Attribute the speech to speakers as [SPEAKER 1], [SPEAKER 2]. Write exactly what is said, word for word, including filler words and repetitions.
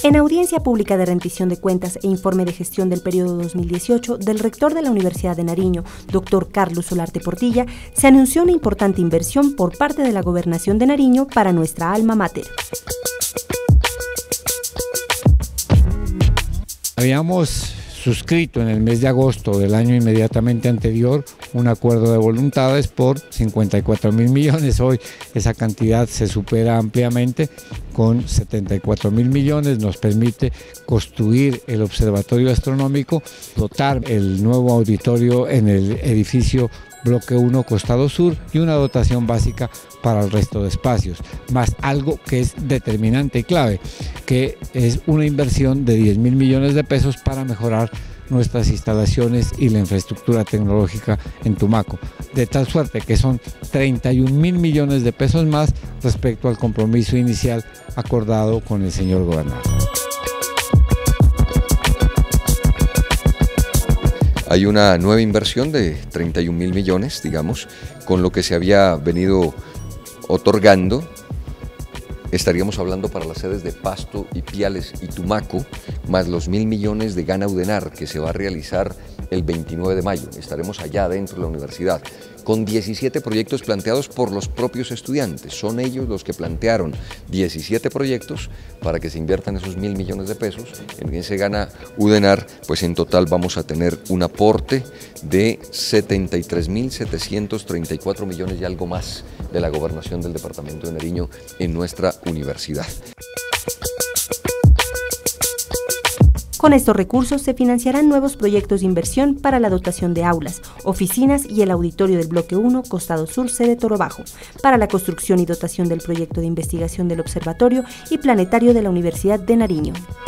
[SPEAKER 1] En audiencia pública de rendición de cuentas e informe de gestión del periodo dos mil dieciocho del rector de la Universidad de Nariño, doctor Carlos Solarte Portilla, se anunció una importante inversión por parte de la Gobernación de Nariño para nuestra alma mater.
[SPEAKER 2] Habíamos suscrito en el mes de agosto del año inmediatamente anterior un acuerdo de voluntades por cincuenta y cuatro mil millones. Hoy esa cantidad se supera ampliamente con setenta y cuatro mil millones. Nos permite construir el observatorio astronómico, dotar el nuevo auditorio en el edificio Bloque uno Costado Sur y una dotación básica para el resto de espacios, más algo que es determinante y clave, que es una inversión de diez mil millones de pesos para mejorar nuestras instalaciones y la infraestructura tecnológica en Tumaco, de tal suerte que son treinta y un mil millones de pesos más respecto al compromiso inicial acordado con el señor gobernador.
[SPEAKER 3] Hay una nueva inversión de treinta y un mil millones, digamos, con lo que se había venido otorgando. Estaríamos hablando para las sedes de Pasto, Ipiales y Tumaco, más los mil millones de Gana Udenar que se va a realizar el veintinueve de mayo. Estaremos allá dentro de la universidad, con diecisiete proyectos planteados por los propios estudiantes. Son ellos los que plantearon diecisiete proyectos para que se inviertan esos mil millones de pesos. En ese Gana Udenar, pues en total vamos a tener un aporte de setenta y tres mil setecientos treinta y cuatro millones y algo más de la gobernación del departamento de Nariño en nuestra universidad.
[SPEAKER 1] Con estos recursos se financiarán nuevos proyectos de inversión para la dotación de aulas, oficinas y el auditorio del Bloque uno Costado Sur, sede Toro Bajo, para la construcción y dotación del proyecto de investigación del observatorio y planetario de la Universidad de Nariño.